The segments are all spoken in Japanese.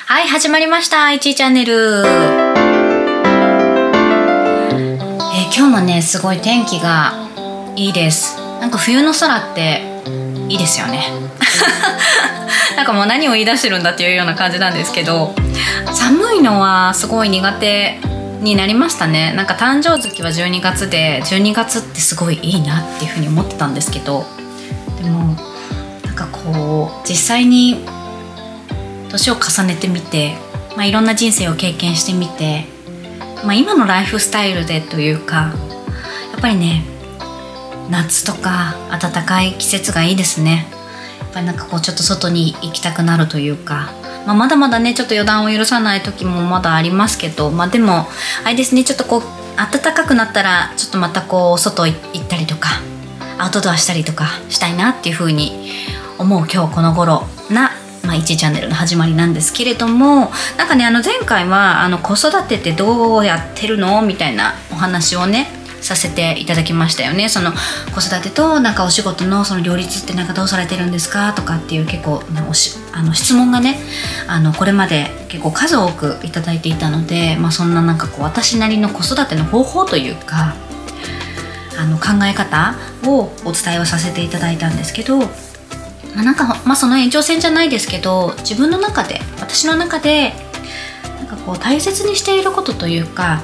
はい、始まりました。いちチャンネル。今日もね、すごい天気がいいです。なんか冬の空っていいですよね。なんかもう何を言い出してるんだっていうような感じなんですけど、寒いのはすごい苦手になりましたね。なんか誕生月は12月で、12月ってすごいいいなっていうふうに思ってたんですけど、でもなんかこう実際に年を重ねてみて、いろんな人生を経験してみて、今のライフスタイルでというか、やっぱりね、夏とか暖かい季節がいいですね。やっぱりなんかこうちょっと外に行きたくなるというか、まだまだねちょっと予断を許さない時もまだありますけど、でもあれですね、ちょっとこう暖かくなったらちょっとまたこう外行ったりとかアウトドアしたりとかしたいなっていう風に思う今日この頃な1チャンネルの始まりなんですけれども、なんかね、前回は子育てってどうやってるのみたいなお話をねさせていただきましたよね。その子育てとなんかお仕事のその両立ってなんかどうされてるんですかとかっていう結構質問がねこれまで結構数多くいただいていたので、そんななんかこう私なりの子育ての方法というか考え方をお伝えをさせていただいたんですけど、なんかその延長線じゃないですけど、自分の中で私の中でなんかこう大切にしていることというか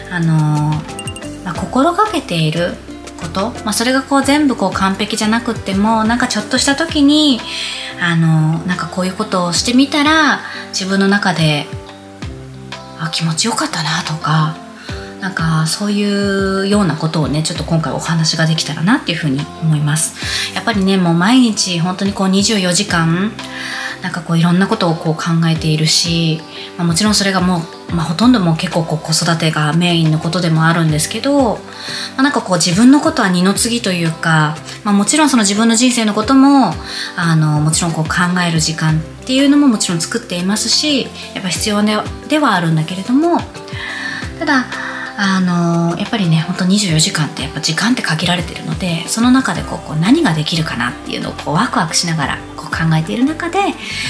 心がけていること、それがこう全部こう完璧じゃなくっても、なんかちょっとした時になんかこういうことをしてみたら自分の中で気持ちよかったなとか、なんかそういうようなことをねちょっと今回お話ができたらなっていうふうに思います。やっぱりね、もう毎日本当にこう24時間なんかこういろんなことをこう考えているし、もちろんそれがもう、ほとんどもう結構こう子育てがメインのことでもあるんですけど、なんかこう自分のことは二の次というか、もちろんその自分の人生のことももちろんこう考える時間っていうのももちろん作っていますし、やっぱ必要ではあるんだけれども、ただやっぱりね、本当24時間ってやっぱ時間って限られてるので、その中でこう何ができるかなっていうのをこうワクワクしながらこう考えている中で、や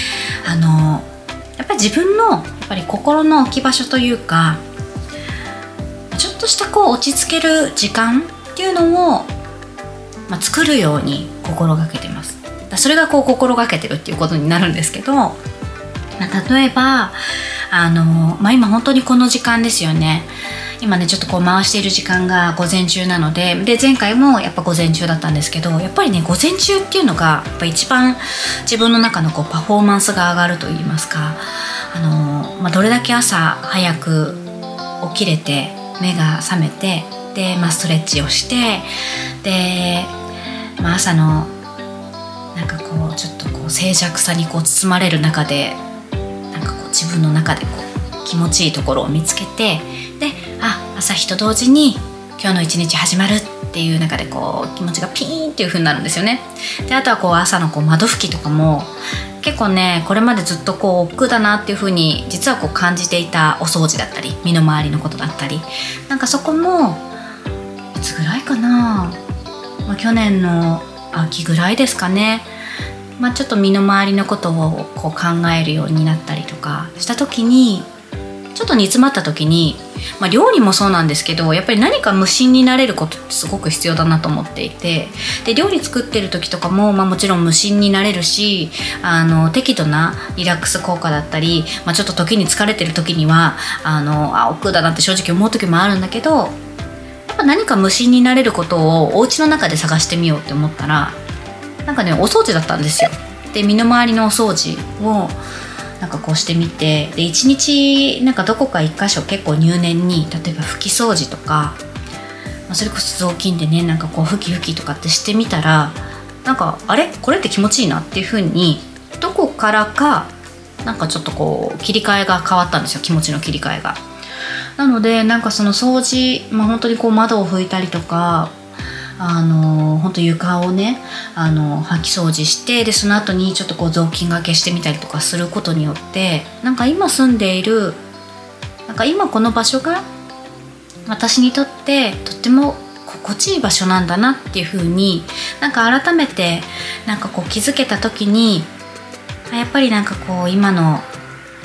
っぱり自分のやっぱり心の置き場所というか、ちょっとしたこう落ち着ける時間っていうのを、作るように心がけてます。それがこう心がけてるっていうことになるんですけど、例えば今本当にこの時間ですよね。今ねちょっとこう回している時間が午前中なので、前回もやっぱ午前中だったんですけど、やっぱりね午前中っていうのがやっぱ一番自分の中のこうパフォーマンスが上がるといいますか、どれだけ朝早く起きれて目が覚めて、で、ストレッチをして、で、朝のなんかこうちょっとこう静寂さにこう包まれる中で、なんかこう自分の中でこう気持ちいいところを見つけて、で朝日と同時に今日の一日始まるっていう中でこう気持ちがピーンっていう風になるんですよね。で、あとはこう朝のこう窓拭きとかも結構ね、これまでずっとこう億劫だなっていう風に実はこう感じていたお掃除だったり身の回りのことだったり、なんかそこもいつぐらいかな、去年の秋ぐらいですかね、ちょっと身の回りのことをこう考えるようになったりとかした時に、ちょっと煮詰まった時に、料理もそうなんですけど、やっぱり何か無心になれることってすごく必要だなと思っていて、で料理作ってる時とかも、もちろん無心になれるし、適度なリラックス効果だったり、ちょっと時に疲れてる時には億劫だなって正直思う時もあるんだけど、やっぱ何か無心になれることをお家の中で探してみようって思ったら、なんかねお掃除だったんですよ。で、身の回りのお掃除をなんかこうしてみて、で一日なんかどこか一箇所結構入念に、例えば拭き掃除とか、それこそ雑巾でねなんかこう拭きとかってしてみたら、なんかあれこれって気持ちいいなっていう風にどこからかなんかちょっとこう切り替えが変わったんですよ、気持ちの切り替えが。なのでなんかその掃除、本当にこう窓を拭いたりとか、本当床をね掃き掃除して、でその後にちょっとこう雑巾がけしてみたりとかすることによって、なんか今住んでいる、なんか今この場所が私にとってとっても心地いい場所なんだなっていう風に、なんか改めてなんかこう気づけた時に、やっぱりなんかこう今のこ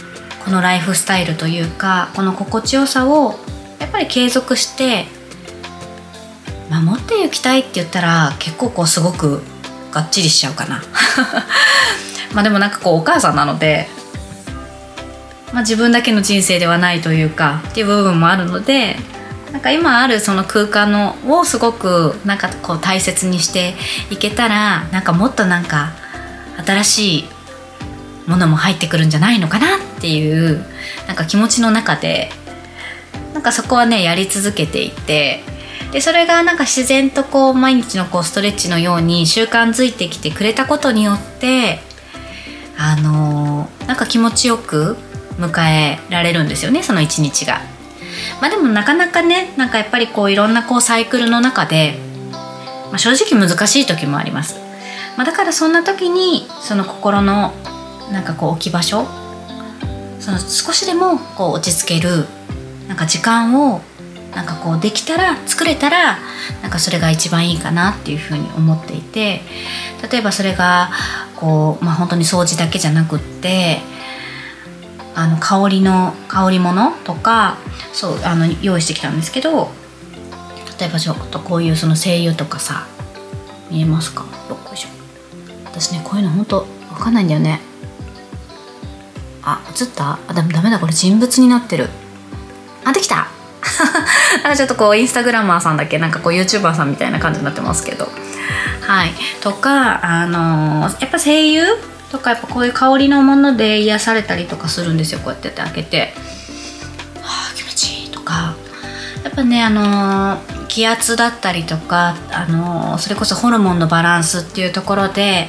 このライフスタイルというか、この心地よさをやっぱり継続して守っていきたいって言ったら結構こうすごくがっちりしちゃうかなまあでもなんかこうお母さんなので、自分だけの人生ではないというかっていう部分もあるので、なんか今あるその空間のをすごくなんかこう大切にしていけたら、なんかもっとなんか新しいものも入ってくるんじゃないのかなっていうなんか気持ちの中で、なんかそこはねやり続けていて、でそれがなんか自然とこう毎日のこうストレッチのように習慣づいてきてくれたことによって、なんか気持ちよく迎えられるんですよね、その一日が。でもなかなかね、なんかやっぱりこういろんなこうサイクルの中で、正直難しい時もあります。だからそんな時にその心のなんかこう置き場所、その少しでもこう落ち着けるなんか時間をなんかこうできたら作れたら、なんかそれが一番いいかなっていうふうに思っていて、例えばそれがこう、本当に掃除だけじゃなくって、香り物とかそう用意してきたんですけど、例えばちょっとこういうその精油とかさ、見えますか？よっこいしょ。私ねこういうの本当わかんないんだよね。映った？ダメだ、これ人物になってる。できたちょっとこうインスタグラマーさんだけなんかこう YouTuber さんみたいな感じになってますけど、はいとかやっぱ精油とかやっぱこういう香りのもので癒されたりとかするんですよ。こうやって開けて気持ちいいとか、やっぱね気圧だったりとかそれこそホルモンのバランスっていうところで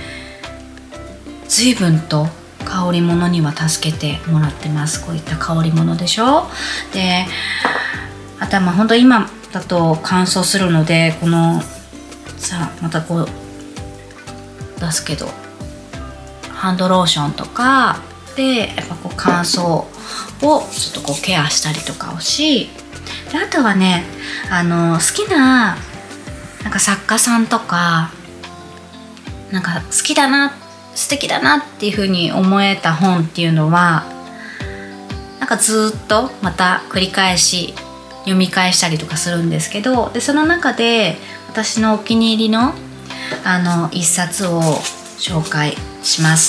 随分と香り物には助けてもらってます。こういった香り物でしょ。であとは本当今だと乾燥するので、このさまたこう出すけどハンドローションとかでやっぱこう乾燥をちょっとこうケアしたりとかをし、であとはね好きななんか作家さんとかなんか好きだな素敵だなっていう風に思えた本っていうのはなんかずっとまた繰り返し読み返したりとかするんですけど、でその中で私のお気に入りの一冊を紹介します。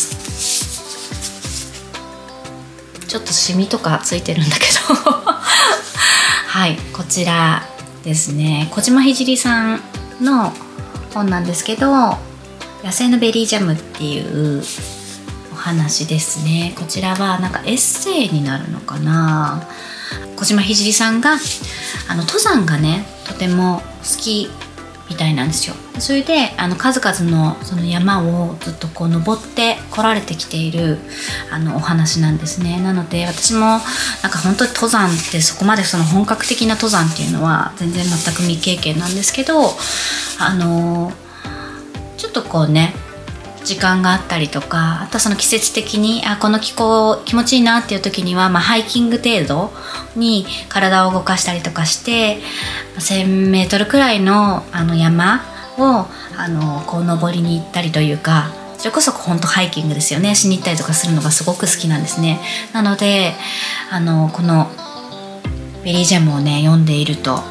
ちょっとシミとかついてるんだけどはいこちらですね、小島ひじりさんの本なんですけど、野生のベリージャムっていうお話ですね。こちらはなんかエッセイになるのかな。小島ひじりさんが登山がねとても好きみたいなんですよ。それで数々のその山をずっとこう登って来られてきているお話なんですね。なので私もなんか本当に登山ってそこまでその本格的な登山っていうのは全然全く未経験なんですけど、ちょっとこうね時間があったりとか、あとはその季節的にこの気候気持ちいいなっていう時には、ハイキング程度に体を動かしたりとかして1000mくらいの山をこう登りに行ったりというか、それこそ本当ハイキングですよね。しに行ったりとかするのがすごく好きなんですね。なのでこのベリージャムをね読んでいると、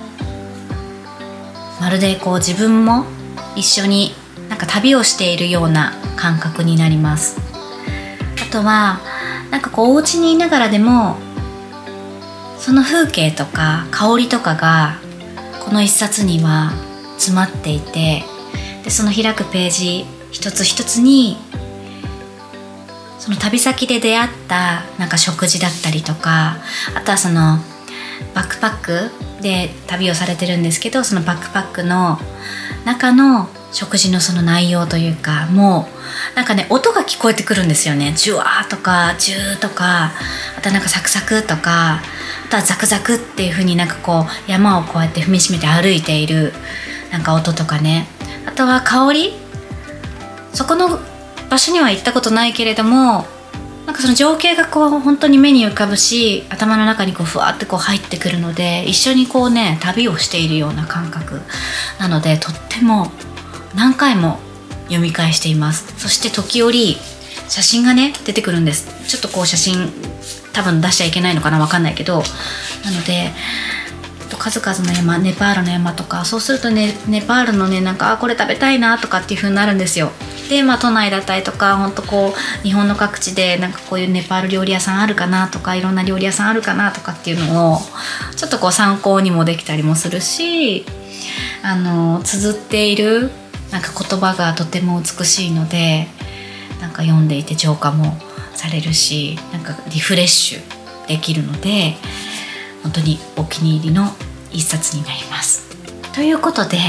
まるでこう自分も一緒になんか旅をしているような感覚になります。あとはなんかこうお家にいながらでもその風景とか香りとかがこの一冊には詰まっていて、でその開くページ一つ一つにその旅先で出会ったなんか食事だったりとか、あとはそのバックパックで旅をされてるんですけど、そのバックパックの中の食事のその内容というか、もうなんかね音が聞こえてくるんですよね。ジュワーとかジューとか、あとなんかサクサクとか、あとはザクザクっていう風になんかこう山をこうやって踏みしめて歩いているなんか音とかね、あとは香り、そこの場所には行ったことないけれどもなんかその情景がこう本当に目に浮かぶし、頭の中にこうふわってこう入ってくるので、一緒にこうね旅をしているような感覚なので、とっても何回も読み返しています。そして時折写真がね出てくるんです。ちょっとこう写真多分出しちゃいけないのかな、分かんないけど、なので数々の山、ネパールの山とか、そうするとね、ネパールのね、なんかこれ食べたいなとかっていう風になるんですよ。で都内だったりとか、ほんとこう日本の各地でなんかこういうネパール料理屋さんあるかなとか、いろんな料理屋さんあるかなとかっていうのをちょっとこう参考にもできたりもするし、綴っているなんか言葉がとても美しいので、なんか読んでいて浄化もされるし、なんかリフレッシュできるので、本当にお気に入りの一冊になります。ということで、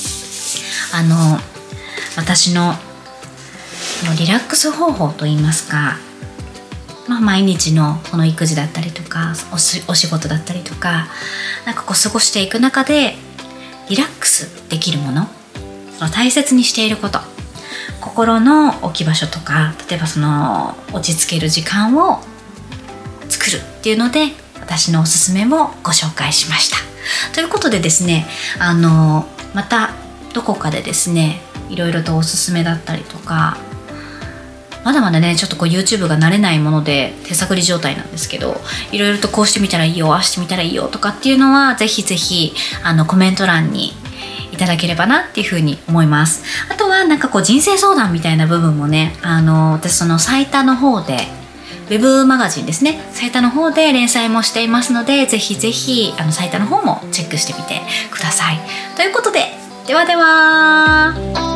私のリラックス方法といいますか、毎日のこの育児だったりとかお仕事だったりとか、なんかこう過ごしていく中でリラックスできるもの、その大切にしていること、心の置き場所とか、例えばその落ち着ける時間を作るっていうので、私のおすすめもご紹介しました。ということでですね、またどこかでですね、いろいろとおすすめだったりとか、まだまだねちょっとこう YouTube が慣れないもので手探り状態なんですけど、いろいろとこうしてみたらいいよ、ああしてみたらいいよとかっていうのは、ぜひぜひコメント欄にいただければなっていうふうに思います。あとはなんかこう人生相談みたいな部分もね、私そのサイタの方で、ウェブマガジンですね、サイタの方で連載もしていますので、ぜひぜひサイタの方もチェックしてみてください。ということで、ではでは。